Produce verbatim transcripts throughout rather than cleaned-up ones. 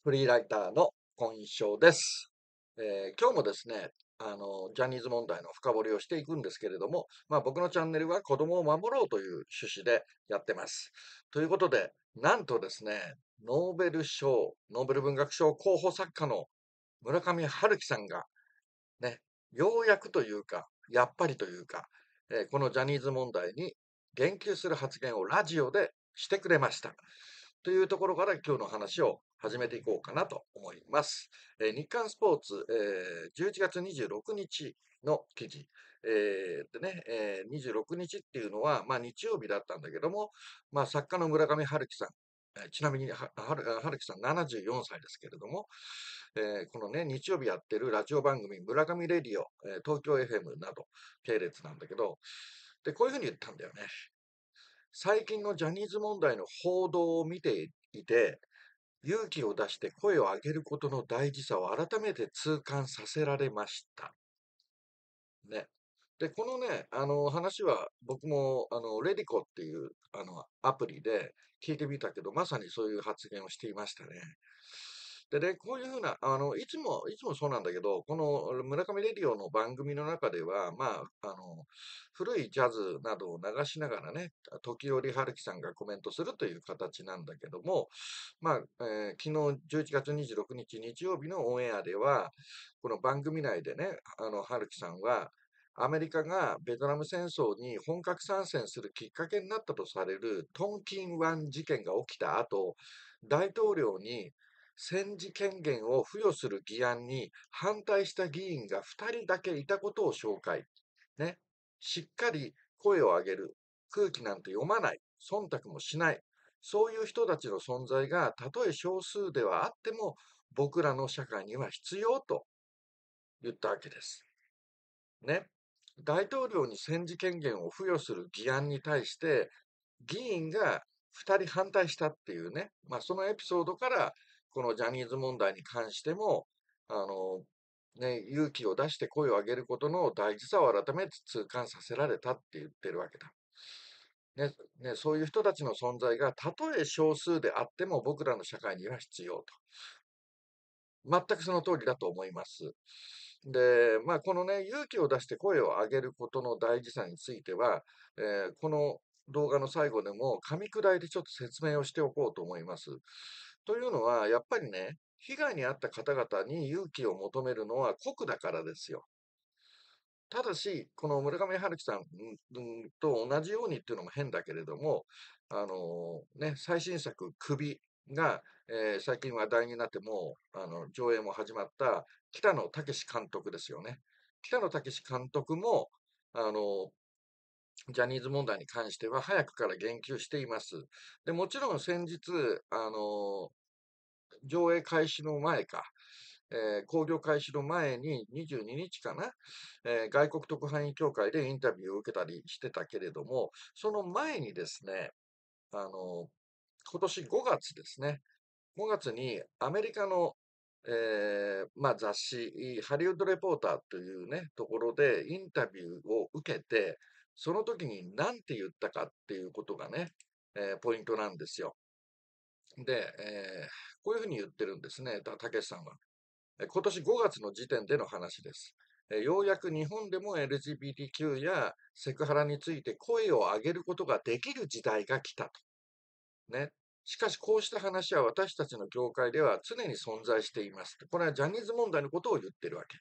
フリーライターの今章です。えー今日もですね、あの、ジャニーズ問題の深掘りをしていくんですけれども、まあ僕のチャンネルは子供を守ろうという趣旨でやってます。ということで、なんとですね、ノーベル賞、ノーベル文学賞候補作家の村上春樹さんがね、ようやくというか、やっぱりというか、えーこのジャニーズ問題に言及する発言をラジオでしてくれました。というところから今日の話を始めていこうかなと思います。えー日刊スポーツ、えーじゅういちがつにじゅうろくにちの記事。えーでね、えーにじゅうろくにちっていうのは、まあ日曜日だったんだけども、まあ作家の村上春樹さん、えーちなみには春春樹さんななじゅうよんさいですけれども、えーこのね、日曜日やってるラジオ番組、村上レディオ、えー東京 エフエム など系列なんだけど、で、こういうふうに言ったんだよね。最近のジャニーズ問題の報道を見ていて、勇気を出して声を上げることの大事さを改めて痛感させられました。ね。で、このね、あの話は僕も、あの、レディコっていう、あの、アプリで聞いてみたけど、まさにそういう発言をしていましたね。でね、こういうふうな、あの、いつも、いつもそうなんだけど、この村上レディオの番組の中では、まあ、あの、古いジャズなどを流しながらね、時折春樹さんがコメントするという形なんだけども、まあ、えー昨日じゅういちがつにじゅうろくにち日曜日のオンエアでは、この番組内でね、あの、春樹さんは、アメリカがベトナム戦争に本格参戦するきっかけになったとされるトンキン湾事件が起きた後、大統領に戦時権限を付与する議案に反対した議員がふたりだけいたことを紹介。ね。しっかり声を上げる。空気なんて読まない。忖度もしない。そういう人たちの存在が、たとえ少数ではあっても、僕らの社会には必要と言ったわけです。ね。大統領に戦時権限を付与する議案に対して、議員がふたり反対したっていうね、まあ、そのエピソードから、このジャニーズ問題に関しても、あの、ね、勇気を出して声を上げることの大事さを改めて痛感させられたって言ってるわけだ。ね、ね、そういう人たちの存在が、たとえ少数であっても僕らの社会には必要と。全くその通りだと思います。で、まあ、このね、勇気を出して声を上げることの大事さについては、えーこの動画の最後でも噛み砕いてちょっと説明をしておこうと思います。というのは、やっぱりね、被害に遭った方々に勇気を求めるのは酷だからですよ。ただし、この村上春樹さんうんと同じようにっていうのも変だけれども、あのね、最新作、首が、えー最近話題になってもう、あの、上映も始まった北野武監督ですよね。北野武監督も、あの、ジャニーズ問題に関しては早くから言及しています。で、もちろん先日、あの、上映開始の前か、えー興行開始の前ににじゅうににちかな、えー外国特派員協会でインタビューを受けたりしてたけれども、その前にですね、あの、今年ごがつですね、ごがつにアメリカの、えーまあ、雑誌、ハリウッドレポーターというね、ところでインタビューを受けて、その時に何て言ったかっていうことがね、えーポイントなんですよ。で、えーこういうふうに言ってるんですね、たたけしさんは。え今年ごがつの時点での話です。えようやく日本でも エルジービーティーキュー やセクハラについて声を上げることができる時代が来たと。ね。しかしこうした話は私たちの業界では常に存在しています。これはジャニーズ問題のことを言ってるわけ。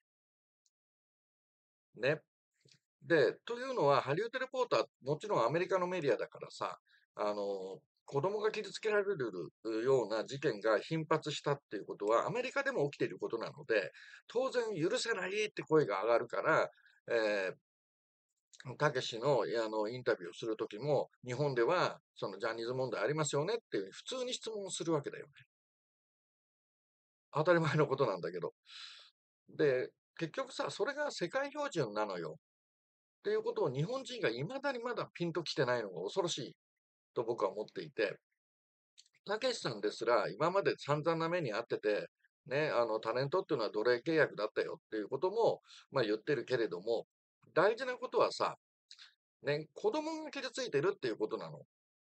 ね。で、というのは、ハリウッドレポーター、もちろんアメリカのメディアだからさ、あの、子供が傷つけられるような事件が頻発したっていうことは、アメリカでも起きていることなので、当然許せないって声が上がるから、えー、たけしの、あの、インタビューをするときも、日本では、そのジャニーズ問題ありますよねっていうふうに普通に質問をするわけだよね。当たり前のことなんだけど。で、結局さ、それが世界標準なのよ。っていうことを日本人が未だにまだピンときてないのが恐ろしいと僕は思っていて、たけしさんですら今まで散々な目にあってて、ね、あの、タレントっていうのは奴隷契約だったよっていうことも、まあ言ってるけれども、大事なことはさ、ね、子供が傷ついてるっていうことなの。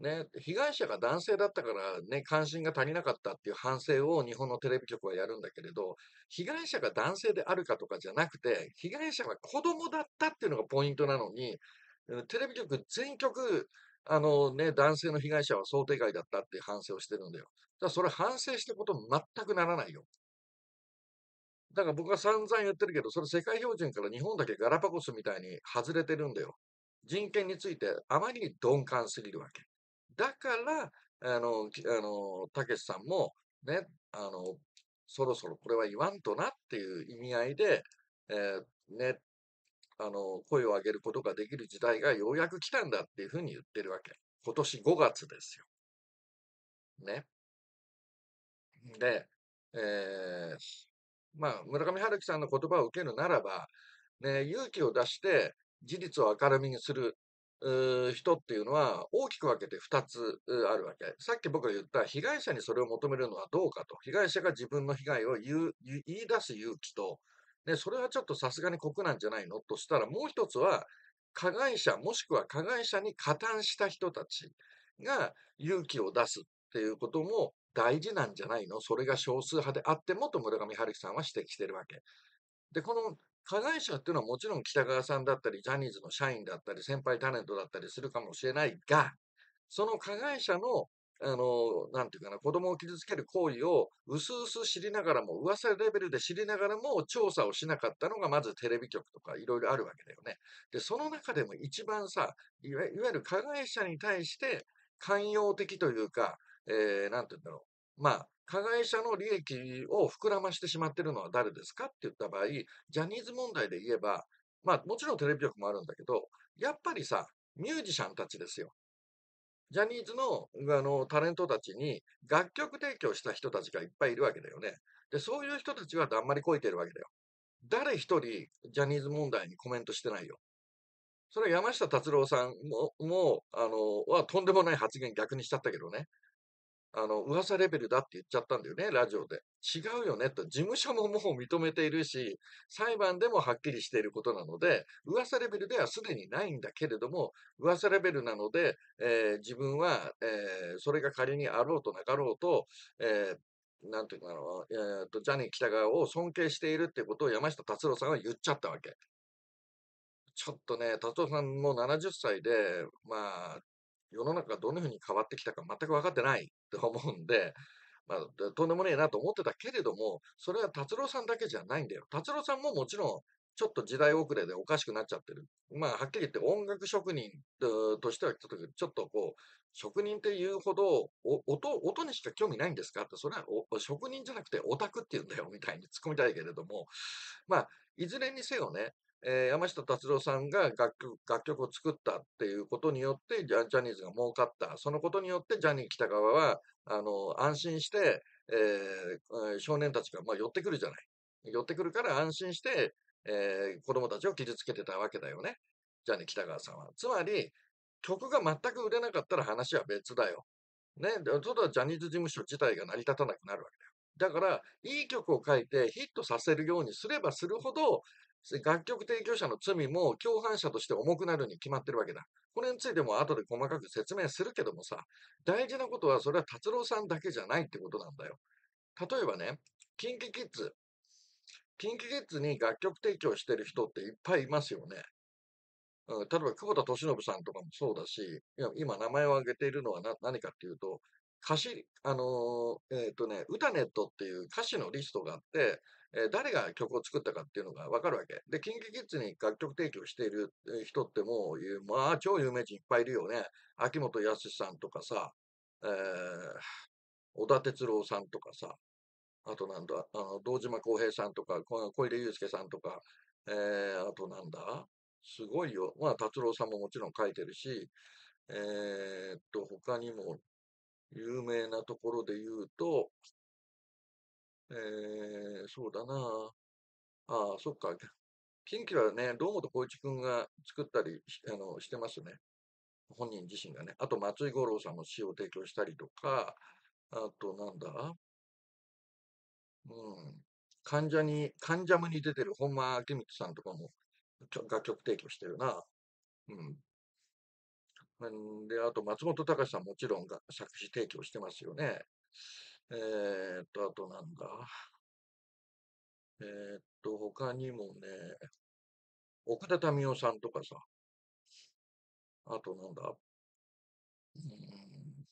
ね、被害者が男性だったからね、関心が足りなかったっていう反省を日本のテレビ局はやるんだけれど、被害者が男性であるかとかじゃなくて、被害者は子供だったっていうのがポイントなのに、うんテレビ局全局、あのね、男性の被害者は想定外だったっていう反省をしてるんだよ。だからそれ反省してこと全くならないよ。だから僕は散々言ってるけど、それ世界標準から日本だけガラパゴスみたいに外れてるんだよ。人権についてあまりに鈍感すぎるわけ。だから、あの、きあの、たけしさんも、ね、あの、そろそろこれは言わんとなっていう意味合いで、えーね、あの、声を上げることができる時代がようやく来たんだっていうふうに言ってるわけ。今年ごがつですよ。ね。で、えーまあ、村上春樹さんの言葉を受けるならば、ね、勇気を出して事実を明るみにするうー人っていうのは大きく分けてふたつうあるわけ。さっき僕が言った被害者にそれを求めるのはどうかと。被害者が自分の被害を言う、言い言い出す勇気と、ね、それはちょっとさすがに酷なんじゃないのとしたら、もう一つは、加害者もしくは加害者に加担した人たちが勇気を出すっていうことも大事なんじゃないの、それが少数派であってもと村上春樹さんは指摘してるわけ。で、この加害者っていうのはもちろん北川さんだったり、ジャニーズの社員だったり、先輩タレントだったりするかもしれないが、その加害者の、あの、なんていうかな、子供を傷つける行為を、うすうす知りながらも、噂レベルで知りながらも、調査をしなかったのが、まずテレビ局とかいろいろあるわけだよね。で、その中でも一番さ、いわいわゆる加害者に対して寛容的というか、えー、なんていうんだろう。まあ、加害者の利益を膨らましてしまっているのは誰ですかって言った場合、ジャニーズ問題で言えば、まあ、もちろんテレビ局もあるんだけど、やっぱりさ、ミュージシャンたちですよ。ジャニーズの、あの、タレントたちに楽曲提供した人たちがいっぱいいるわけだよね。で、そういう人たちはだんまりこいてるわけだよ。誰一人、ジャニーズ問題にコメントしてないよ。それは山下達郎さんも、もあの、はとんでもない発言逆にしちゃったけどね。あの、噂レベルだって言っちゃったんだよね、ラジオで。違うよねと。事務所ももう認めているし、裁判でもはっきりしていることなので、噂レベルではすでにないんだけれども、噂レベルなので、えー自分は、えーそれが仮にあろうとなかろうと、えーなんていうかな、えーと、ジャニー喜多川を尊敬しているっていうことを山下達郎さんは言っちゃったわけ。ちょっとね、達夫さんもななじゅっさいで、まあ、世の中がどんな風に変わってきたか全く分かってないと思うんで、まあ、でとんでもねえなと思ってたけれども、それは達郎さんだけじゃないんだよ。達郎さんももちろん、ちょっと時代遅れでおかしくなっちゃってる。まあ、はっきり言って音楽職人ととしてはちょっと、ちょっとこう、職人っていうほど、お音、音にしか興味ないんですかって、それはお職人じゃなくてオタクって言うんだよ、みたいに突っ込みたいけれども、まあ、いずれにせよね、えー山下達郎さんが楽曲、楽曲を作ったっていうことによって、ジャジャニーズが儲かった。そのことによって、ジャニー喜多川は、あの、安心して、えーえー少年たちが、まあ、寄ってくるじゃない。寄ってくるから安心して、えー子供たちを傷つけてたわけだよね。ジャニー喜多川さんは。つまり、曲が全く売れなかったら話は別だよ。ね。でそれはジャニーズ事務所自体が成り立たなくなるわけだよ。だから、いい曲を書いてヒットさせるようにすればするほど、楽曲提供者の罪も共犯者として重くなるに決まってるわけだ。これについても後で細かく説明するけどもさ、大事なことはそれは達郎さんだけじゃないってことなんだよ。例えばね、キンキキッズ。キンキキッズに楽曲提供してる人っていっぱいいますよね。うん、例えば、久保田利伸さんとかもそうだし、いや今名前を挙げているのはな何かっていうと、歌詞、あのーえっとね、歌ネットっていう歌詞のリストがあって、えー誰が曲を作ったかっていうのがわかるわけ。で、キンキキッズに楽曲提供しているえー人ってもう、いうまあ、超有名人いっぱいいるよね。秋元康さんとかさ、えー、小田哲郎さんとかさ、あとなんだ、あの、堂島康平さんとか、こ小出祐介さんとか、えー、あとなんだ、すごいよ。まあ、達郎さんももちろん書いてるし、えーっと、他にも有名なところで言うと、えー、そうだな。ああ、そっか。近畿はね、堂本光一くんが作ったりしあのしてますね。本人自身がね。あと、松井五郎さんも詩を提供したりとか、あと、なんだ、うん。関ジャに、関ジャムに出てる本間明光さんとかもきょ楽曲提供してるな。うん。 んで、あと松本隆さんもちろんが作詞提供してますよね。えーっと、あとなんだ。えーっと、他にもね、奥田民生さんとかさ、あとなんだ。うーん、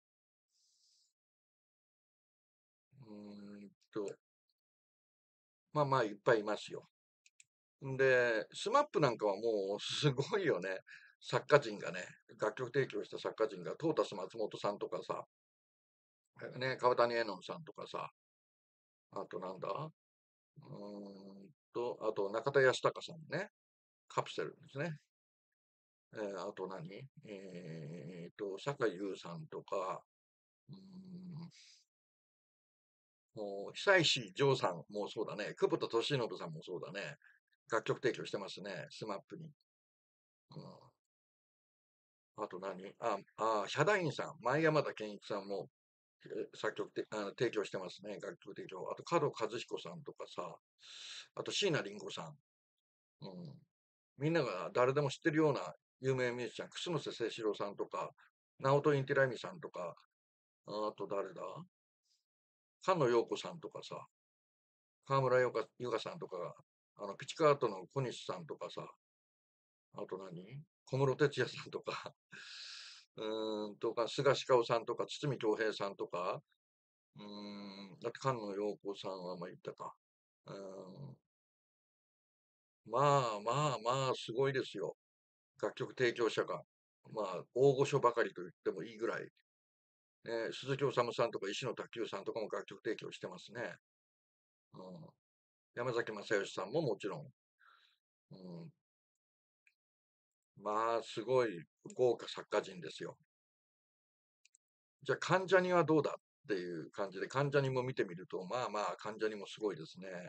うーんと、まあまあいっぱいいますよ。んで、スマップなんかはもうすごいよね。作家陣がね、楽曲提供した作家陣が、トータス松本さんとかさ、ね、川谷絵音さんとかさ、あとなんだうーんと、あと中田泰孝さんね、カプセルですね。えーあと何えーと、坂井優さんとか、うーん、もう久石譲さんもそうだね。久保田利伸さんもそうだね。楽曲提供してますね、スマップに。うんあと何あ、あ、ヒャダインさん、前山田健一さんもえ作曲てあの提供してますね、楽曲提供。あと、角和彦さんとかさ、あと、椎名林檎さん。うん。みんなが誰でも知ってるような有名ミュージシャン、楠瀬誠志郎さんとか、直人インティライミさんとか、あと誰だ菅野陽子さんとかさ、河村ゆかゆかさんとか、あの、ピチカートの小西さんとかさ、あと何小室哲哉さんとか、うーん、とか、菅氏香さんとか、堤恭平さんとか、うーん、だって菅野陽子さんはまあ言ったか。うーん、まあまあまあ、すごいですよ。楽曲提供者が。まあ、大御所ばかりと言ってもいいぐらい。ね、鈴木おさむさんとか石野卓球さんとかも楽曲提供してますね。うん、山崎正義さんももちろん。うん、まあ、すごい豪華作家陣ですよ。じゃあ、関ジャニはどうだっていう感じで、関ジャニも見てみると、まあまあ、関ジャニもすごいですね。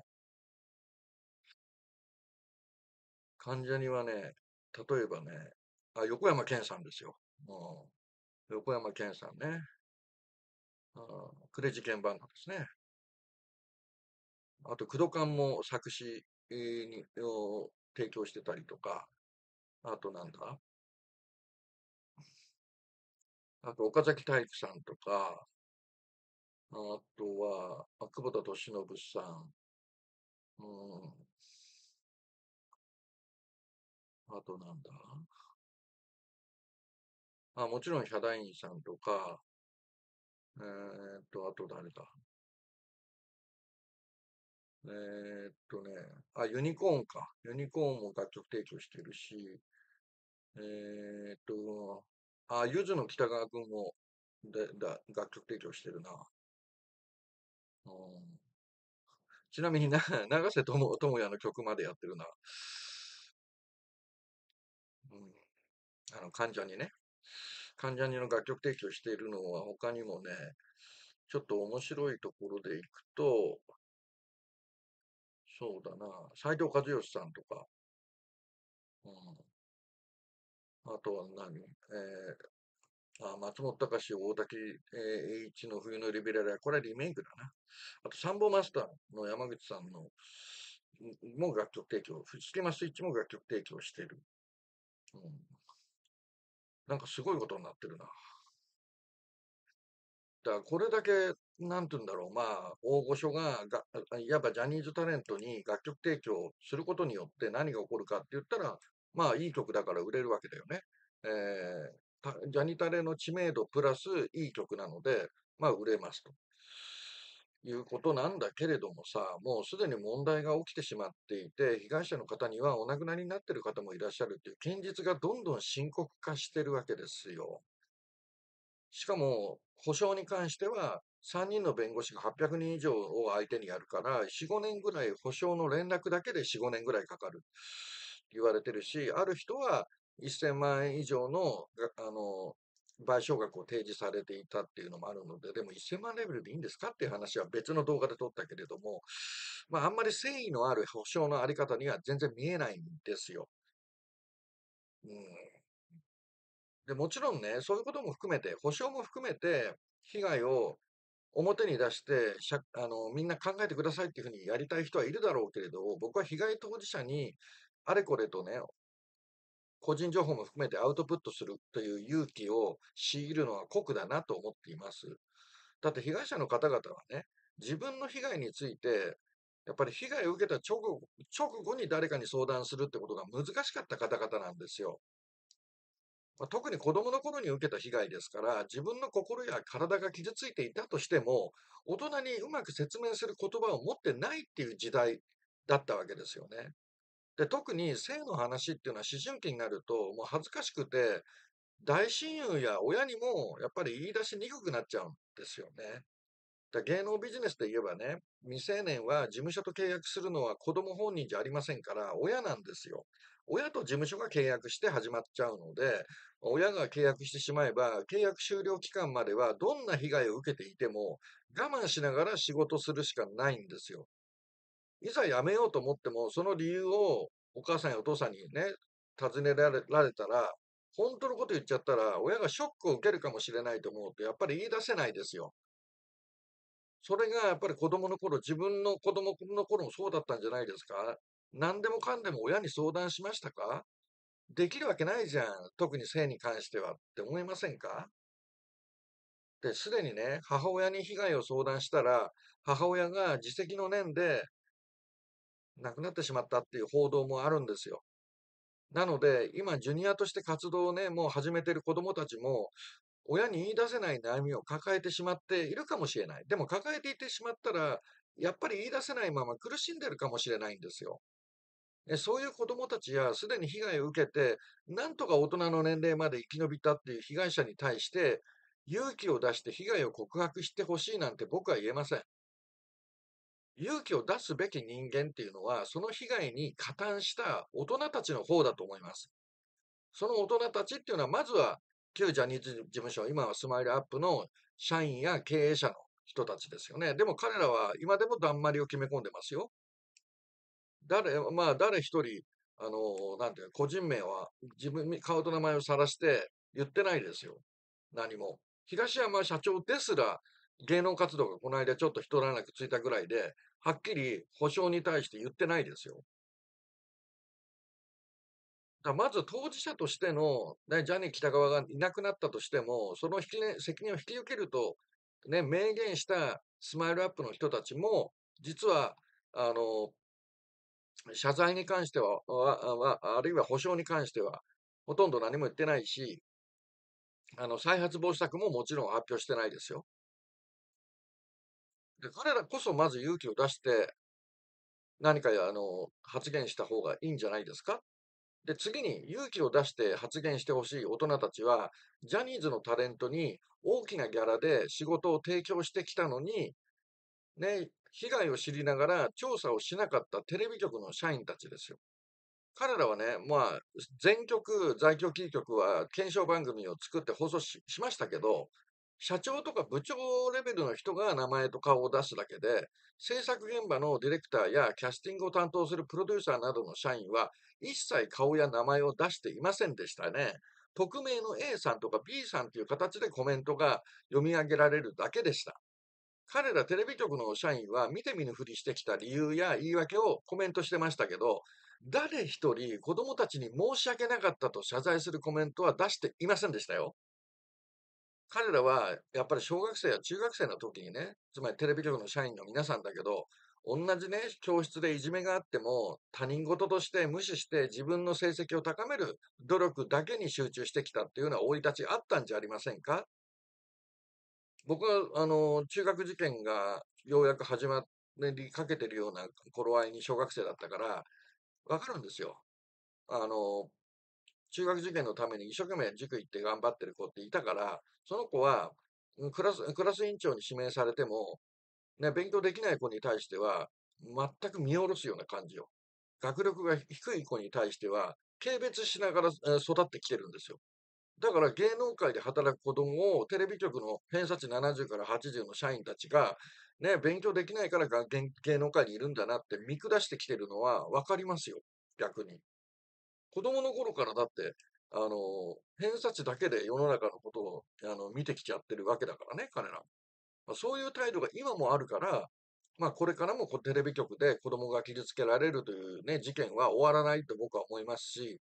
関ジャニはね、例えばね、あ、横山健さんですよ。うん、横山健さんね。あクレイジーケンバンドですね。あと、工藤館も作詞にを提供してたりとか、あとなんだあと、岡崎体育さんとか、あとは、あ久保田利伸さん、うん、あとなんだあ、もちろんヒャダインさんとか、えーっと、あと誰だえーっとね、あ、ユニコーンか。ユニコーンも楽曲提供してるし、えーっと、あ、ゆずの北川くんもでだ楽曲提供してるな。うん、ちなみにな、長瀬智智也の曲までやってるな。うん、あの、関ジャニね。関ジャニの楽曲提供しているのは他にもね、ちょっと面白いところでいくと、そうだな、斉藤和義さんとか、うん、あとは何、えー、あ、松本隆、大滝、えー、栄一の冬のリベラル、これはリメイクだな。あと、サンボマスターの山口さんの、んも楽曲提供、スキマスイッチも楽曲提供している。うん、なんかすごいことになってるな。だからこれだけ、なんて言うんだろう、まあ、大御所がが、いわばジャニーズタレントに楽曲提供することによって何が起こるかって言ったら、まあ、いい曲だから売れるわけだよね。えーたジャニタレの知名度プラスいい曲なので、まあ、売れますということなんだけれどもさ、もうすでに問題が起きてしまっていて、被害者の方にはお亡くなりになっている方もいらっしゃるっていう現実がどんどん深刻化してるわけですよ。しかも、保証に関しては、さんにんの弁護士がはっぴゃくにん以上を相手にやるから、よん、ごねんぐらい保証の連絡だけでよん、ごねんぐらいかかる。言われてるし、ある人はせんまん円以上の、があの、賠償額を提示されていたっていうのもあるので、でもせんまんレベルでいいんですかっていう話は別の動画で撮ったけれども、まあ、あんまり誠意のある保証のあり方には全然見えないんですよ。うん。で、もちろんね、そういうことも含めて、保証も含めて、被害を表に出して、しゃあの、みんな考えてくださいっていうふうにやりたい人はいるだろうけれど、僕は被害当事者に、あれこれとね、 個人情報も含めてアウトプットするという勇気を強いるのは酷だなと思っています。だって被害者の方々はね、自分の被害について、やっぱり被害を受けた直後、直後に誰かに相談するってことが難しかった方々なんですよ。まあ、特に子供の頃に受けた被害ですから、自分の心や体が傷ついていたとしても、大人にうまく説明する言葉を持ってないっていう時代だったわけですよね。で、特に性の話っていうのは思春期になると、もう恥ずかしくて、大親友や親にもやっぱり言い出しにくくなっちゃうんですよね。だ芸能ビジネスで言えばね、未成年は事務所と契約するのは子供本人じゃありませんから、親なんですよ。親と事務所が契約して始まっちゃうので、親が契約してしまえば、契約終了期間まではどんな被害を受けていても、我慢しながら仕事するしかないんですよ。いざ辞めようと思っても、その理由をお母さんやお父さんにね、尋ねられられたら、本当のこと言っちゃったら、親がショックを受けるかもしれないと思うと、やっぱり言い出せないですよ。それがやっぱり子供の頃、自分の子供の頃もそうだったんじゃないですか？何でもかんでも親に相談しましたか？できるわけないじゃん。特に性に関してはって思いませんか？で、すでにね、母親に被害を相談したら、母親が自責の念で亡くなってしまったっていう報道もあるんですよ。なので、今、ジュニアとして活動をね、もう始めてる子供たちも、親に言い出せない悩みを抱えてしまっているかもしれない。でも抱えていてしまったら、やっぱり言い出せないまま苦しんでるかもしれないんですよ。えそういう子供たちや、すでに被害を受けて、なんとか大人の年齢まで生き延びたっていう被害者に対して、勇気を出して被害を告白してほしいなんて僕は言えません。勇気を出すべき人間っていうのは、その被害に加担した大人たちの方だと思います。その大人たちっていうのは、まずは旧ジャニーズ事務所、今はスマイルアップの社員や経営者の人たちですよね。でも彼らは今でもだんまりを決め込んでますよ。誰、まあ誰一人、あの、なんていうか、個人名は自分に顔と名前を晒して言ってないですよ。何も。東山社長ですら、芸能活動がこの間ちょっと一段落ついたぐらいで、はっきり保証に対して言ってないですよ。だまず当事者としての、ね、ジャニー喜多川がいなくなったとしても、その引き、ね、責任を引き受けると、ね、明言したスマイルアップの人たちも、実は、あの、謝罪に関しては、あああるいは保証に関しては、ほとんど何も言ってないし、あの、再発防止策ももちろん発表してないですよ。で、彼らこそまず勇気を出して、何かあの、発言した方がいいんじゃないですか。で、次に勇気を出して発言してほしい大人たちは、ジャニーズのタレントに大きなギャラで仕事を提供してきたのに、ね、被害を知りながら調査をしなかったテレビ局の社員たちですよ。彼らはね、まあ、全局、在局キー局は検証番組を作って放送し、しましたけど、社長とか部長レベルの人が名前と顔を出すだけで、制作現場のディレクターやキャスティングを担当するプロデューサーなどの社員は、一切顔や名前を出していませんでしたね。匿名の A さんとか B さんという形でコメントが読み上げられるだけでした。彼らテレビ局の社員は見て見ぬふりしてきた理由や言い訳をコメントしてましたけど、誰一人子供たちに申し訳なかったと謝罪するコメントは出していませんでしたよ。彼らはやっぱり小学生や中学生の時にね、つまりテレビ局の社員の皆さんだけど、同じね、教室でいじめがあっても他人事として無視して自分の成績を高める努力だけに集中してきたっていうのは生い立ちあったんじゃありませんか？僕は、あの、中学受験がようやく始まりかけてるような頃合いに小学生だったから、わかるんですよ。あの、中学受験のために一生懸命塾行って頑張ってる子っていたから、その子は、うんクラス、クラス委員長に指名されても、ね、勉強できない子に対しては、全く見下ろすような感じよ。学力が低い子に対しては、軽蔑しながらえー育ってきてるんですよ。だから芸能界で働く子供をテレビ局の偏差値ななじゅうからはちじゅうの社員たちが、ね、勉強できないからが芸芸能界にいるんだなって見下してきてるのは分かりますよ。逆に。子供の頃からだって、あの、偏差値だけで世の中のことをあの見てきちゃってるわけだからね、彼ら。まあ、そういう態度が今もあるから、まあ、これからもこうテレビ局で子供が傷つけられるというね、事件は終わらないと僕は思いますし、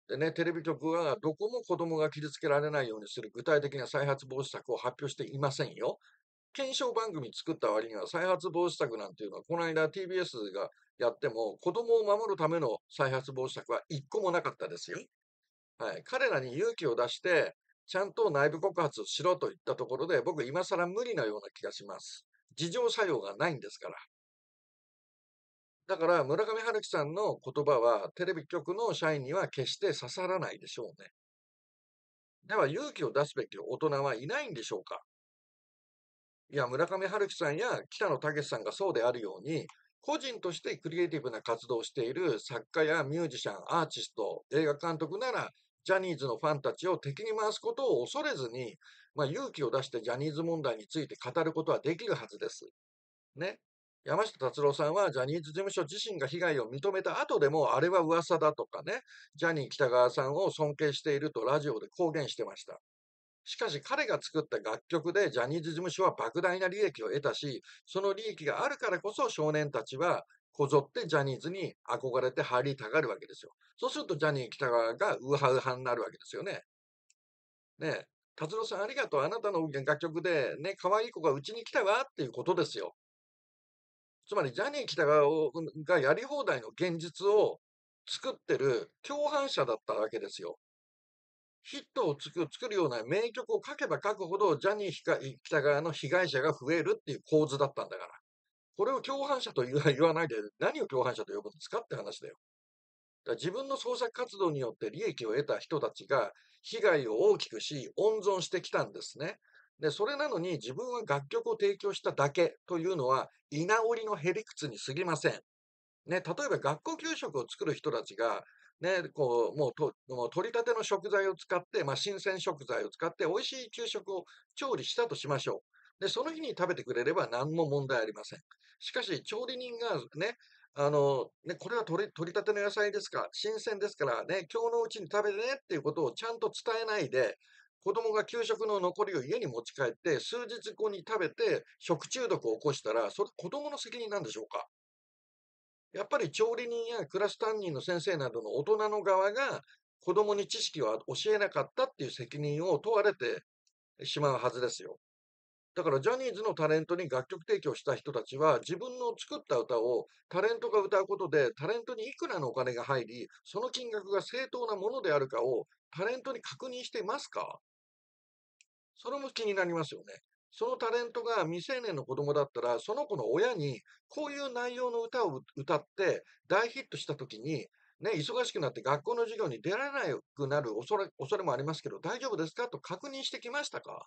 でね、テレビ局はどこも子供が傷つけられないようにする具体的な再発防止策を発表していませんよ。検証番組作った割には再発防止策なんていうのは、この間 ティービーエス がやっても、子供を守るための再発防止策は一個もなかったですよ。はい。彼らに勇気を出して、ちゃんと内部告発しろと言ったところで、僕今更無理なような気がします。自浄作用がないんですから。だから、村上春樹さんの言葉は、テレビ局の社員には決して刺さらないでしょうね。では、勇気を出すべき大人はいないんでしょうか？いや、村上春樹さんや北野武さんがそうであるように、個人としてクリエイティブな活動をしている作家やミュージシャン、アーティスト、映画監督なら、ジャニーズのファンたちを敵に回すことを恐れずに、まあ、勇気を出してジャニーズ問題について語ることはできるはずです。ね。山下達郎さんはジャニーズ事務所自身が被害を認めた後でも、あれは噂だとかね、ジャニー喜多川さんを尊敬しているとラジオで公言してました。しかし彼が作った楽曲でジャニーズ事務所は莫大な利益を得たし、その利益があるからこそ少年たちはこぞってジャニーズに憧れて入りたがるわけですよ。そうするとジャニー喜多川がウハウハになるわけですよね。ねえ。達郎さんありがとう。あなたの楽曲でね、可愛い子がうちに来たわっていうことですよ。つまりジャニー喜多川をがやり放題の現実を作ってる共犯者だったわけですよ。ヒットをつく作るような名曲を書けば書くほど、ジャニー喜多川の被害者が増えるっていう構図だったんだから。これを共犯者と言わ言わないで、何を共犯者と呼ぶんですかって話だよ。だから自分の創作活動によって利益を得た人たちが被害を大きくし、温存してきたんですね。で、それなのに自分は楽曲を提供しただけというのは、居直りのへりくつに過ぎません。ね、例えば学校給食を作る人たちが、ね、こう、もうと、もう取り立ての食材を使って、まあ、新鮮食材を使って美味しい給食を調理したとしましょう。で、その日に食べてくれれば何も問題ありません。しかし、調理人がね、あの、ね、これは取り、取り立ての野菜ですか、新鮮ですからね、今日のうちに食べてねっていうことをちゃんと伝えないで、子供が給食の残りを家に持ち帰って、数日後に食べて食中毒を起こしたら、それ子供の責任なんでしょうか？やっぱり調理人やクラス担任の先生などの大人の側が子供に知識を教えなかったっていう責任を問われてしまうはずですよ。だからジャニーズのタレントに楽曲提供した人たちは自分の作った歌をタレントが歌うことでタレントにいくらのお金が入り、その金額が正当なものであるかをタレントに確認していますか？それも気になりますよね。そのタレントが未成年の子供だったら、その子の親に、こういう内容の歌を歌って大ヒットした時に、ね、忙しくなって学校の授業に出られなくなる恐れ、恐れもありますけど、大丈夫ですかと確認してきましたか？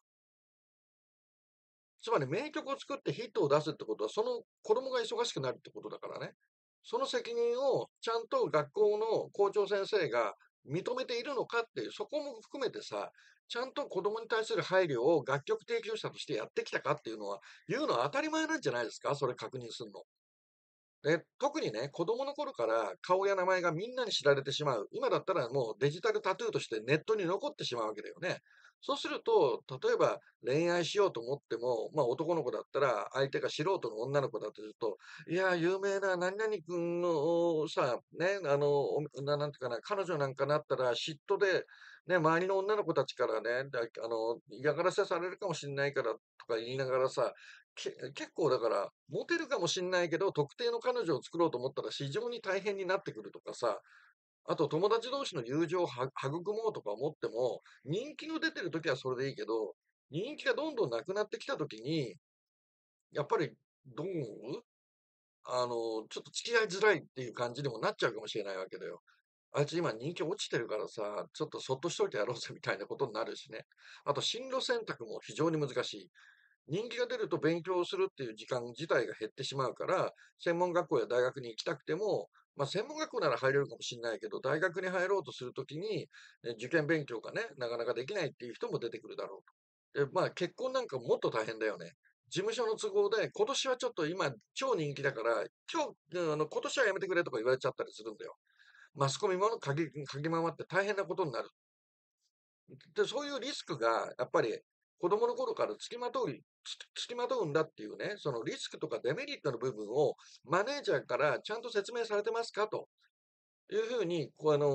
つまり名曲を作ってヒットを出すってことは、その子供が忙しくなるってことだからね。その責任をちゃんと学校の校長先生が認めているのかっていう、そこも含めてさ、ちゃんと子供に対する配慮を楽曲提供者としてやってきたかっていうのは、言うのは当たり前なんじゃないですか？それ確認するの。で、特にね、子供の頃から顔や名前がみんなに知られてしまう。今だったらもうデジタルタトゥーとしてネットに残ってしまうわけだよね。そうすると、例えば恋愛しようと思っても、まあ男の子だったら相手が素人の女の子だとすると、いや、有名な何々君のさ、ね、あの、おななんていうかな、彼女なんかなったら嫉妬で、ね、周りの女の子たちからね、だあの、嫌がらせされるかもしれないからとか言いながらさ、け結構だから、モテるかもしんないけど、特定の彼女を作ろうと思ったら非常に大変になってくるとかさ、あと友達同士の友情をは育もうとか思っても、人気の出てる時はそれでいいけど、人気がどんどんなくなってきた時に、やっぱり、どう思う？あの、ちょっと付き合いづらいっていう感じにもなっちゃうかもしれないわけだよ。あいつ今人気落ちてるからさ、ちょっとそっとしといてやろうぜみたいなことになるしね。あと進路選択も非常に難しい。人気が出ると勉強するっていう時間自体が減ってしまうから、専門学校や大学に行きたくても、まあ専門学校なら入れるかもしれないけど、大学に入ろうとするときに、え受験勉強がね、なかなかできないっていう人も出てくるだろうと。で、まあ結婚なんかもっと大変だよね。事務所の都合で、今年はちょっと今超人気だから、今日、うんあの、今年はやめてくれとか言われちゃったりするんだよ。マスコミも嗅ぎ、嗅ぎ回って大変なことになる。で、そういうリスクが、やっぱり子供の頃から付きまとい、つ付きまとうんだっていうね、そのリスクとかデメリットの部分をマネージャーからちゃんと説明されてますかというふうに、こうあの、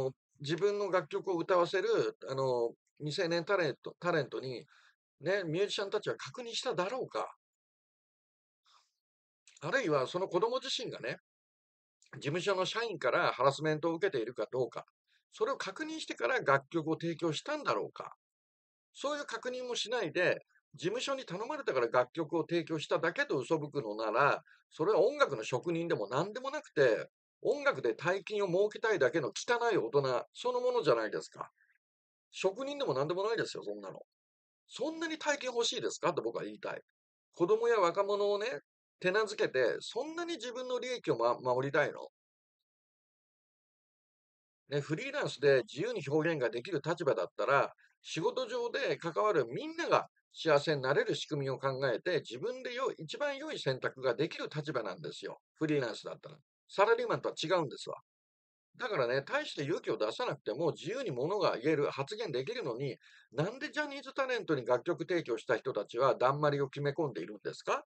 自分の楽曲を歌わせる、あの、未成年タレント、タレントに、ね、ミュージシャンたちは確認しただろうか。あるいはその子供自身がね、事務所の社員からハラスメントを受けているかどうか。それを確認してから楽曲を提供したんだろうか。そういう確認もしないで、事務所に頼まれたから楽曲を提供しただけと嘘吹くのなら、それは音楽の職人でも何でもなくて、音楽で大金を儲けたいだけの汚い大人、そのものじゃないですか。職人でも何でもないですよ、そんなの。そんなに大金欲しいですかって僕は言いたい。子供や若者をね、手なずけて、そんなに自分の利益を、ま、守りたいの？ね、フリーランスで自由に表現ができる立場だったら、仕事上で関わるみんなが幸せになれる仕組みを考えて、自分でよ一番良い選択ができる立場なんですよ。フリーランスだったら。サラリーマンとは違うんですわ。だからね、大して勇気を出さなくても自由に物が言える、発言できるのに、なんでジャニーズタレントに楽曲提供した人たちはだんまりを決め込んでいるんですか？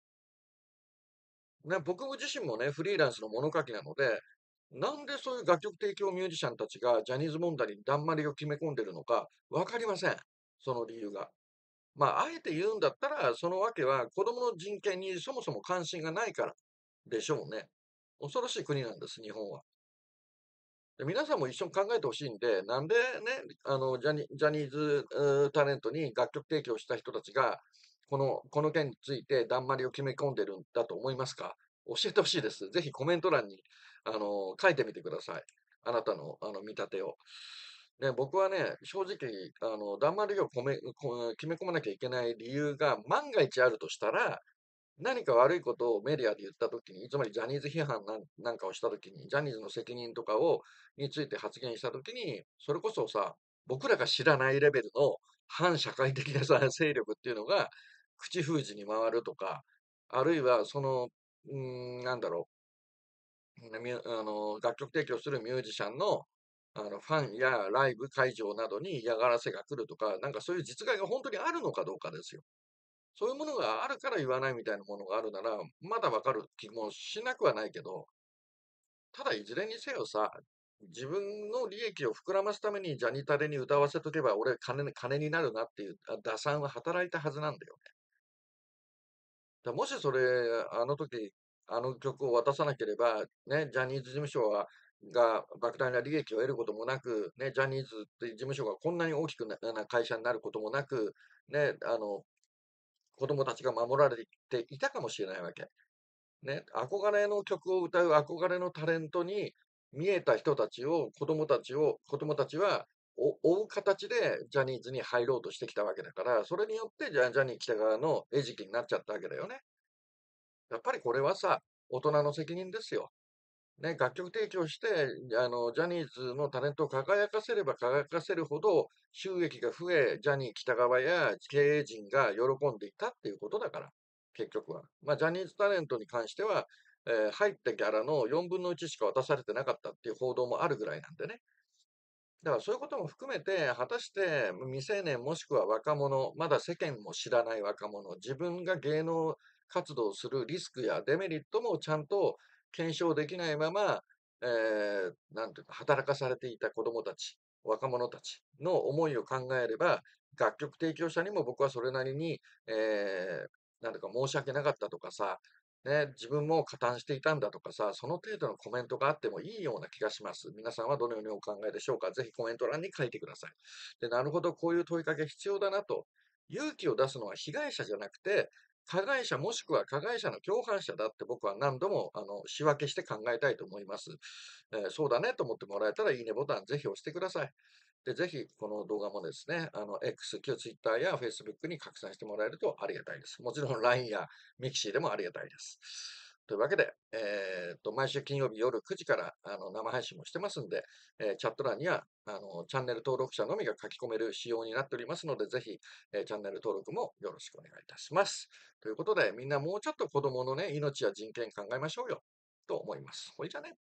ね、僕自身もね、フリーランスの物書きなので、なんでそういう楽曲提供ミュージシャンたちがジャニーズ問題にだんまりを決め込んでるのかわかりません。その理由が。まあ、あえて言うんだったら、そのわけは子供の人権にそもそも関心がないからでしょうね。恐ろしい国なんです、日本は。で皆さんも一緒に考えてほしいんで、なんでね、あの、ジャニ、ジャニーズうータレントに楽曲提供した人たちが、この、この件についてだんまりを決め込んでるんだと思いますか？教えてほしいです。ぜひコメント欄に、あの、書いてみてください。あなたの、あの、見立てを。ね、僕はね、正直、あの、だんまりを込め、こ決め込まなきゃいけない理由が万が一あるとしたら、何か悪いことをメディアで言ったときに、つまりジャニーズ批判なんなんかをしたときに、ジャニーズの責任とかを、について発言したときに、それこそさ、僕らが知らないレベルの反社会的なさ、勢力っていうのが、口封じに回るとか、あるいはその、うーん、なんだろう、ミュあの、楽曲提供するミュージシャンの、あの、ファンやライブ会場などに嫌がらせが来るとか、なんかそういう実害が本当にあるのかどうかですよ。そういうものがあるから言わないみたいなものがあるなら、まだわかる気もしなくはないけど、ただいずれにせよさ、自分の利益を膨らますためにジャニタレに歌わせとけば俺金に金になるなっていうあ打算は働いたはずなんだよね。だもしそれ、あの時、あの曲を渡さなければ、ね、ジャニーズ事務所は、が莫大な利益を得ることもなく、ね、ジャニーズっていう事務所がこんなに大きくなな会社になることもなく、ね、あの、子供たちが守られていたかもしれないわけ。ね、憧れの曲を歌う憧れのタレントに見えた人たちを、子供たちを、子供たちはお追う形でジャニーズに入ろうとしてきたわけだから、それによってジャジャニー喜多川の餌食になっちゃったわけだよね。やっぱりこれはさ、大人の責任ですよ。ね、楽曲提供して、あの、ジャニーズのタレントを輝かせれば輝かせるほど収益が増え、ジャニー喜多川や経営陣が喜んでいたっていうことだから、結局は。まあ、ジャニーズタレントに関しては、えー入ったギャラのよんぶんのいちしか渡されてなかったっていう報道もあるぐらいなんでね。だからそういうことも含めて、果たして未成年もしくは若者、まだ世間も知らない若者、自分が芸能活動するリスクやデメリットもちゃんと検証できないまま、えー、なんていうか、働かされていた子供たち、若者たちの思いを考えれば、楽曲提供者にも僕はそれなりに、えー、なんていうか申し訳なかったとかさ、ね、自分も加担していたんだとかさ、その程度のコメントがあってもいいような気がします。皆さんはどのようにお考えでしょうか？ぜひコメント欄に書いてください。で、なるほど、こういう問いかけ必要だなと。勇気を出すのは被害者じゃなくて、加害者もしくは加害者の共犯者だって僕は何度もあの仕分けして考えたいと思います。えーそうだねと思ってもらえたらいいねボタンぜひ押してください。で、ぜひこの動画もですね、あの X、旧 Twitter や Facebook に拡散してもらえるとありがたいです。もちろん ライン や Mixi でもありがたいです。というわけで、えーっと、毎週金曜日夜くじからあの生配信もしてますんで、えーチャット欄にはあのチャンネル登録者のみが書き込める仕様になっておりますので、ぜひ、えーチャンネル登録もよろしくお願いいたします。ということで、みんなもうちょっと子供のね、命や人権考えましょうよ。と思います。ほいじゃね。